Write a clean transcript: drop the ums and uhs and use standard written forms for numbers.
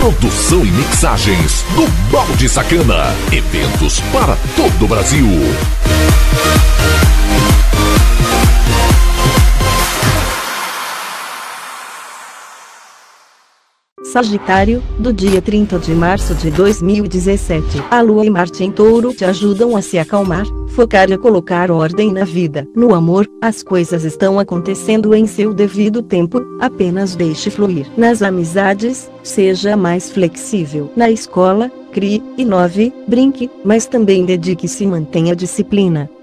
Produção e mixagens do Balde Sacana. Eventos para todo o Brasil. Sagitário, do dia 30 de março de 2017, a Lua e Marte em Touro te ajudam a se acalmar, focar e colocar ordem na vida. No amor, as coisas estão acontecendo em seu devido tempo, apenas deixe fluir. Nas amizades, seja mais flexível. Na escola, crie, inove, brinque, mas também dedique-se e mantenha disciplina.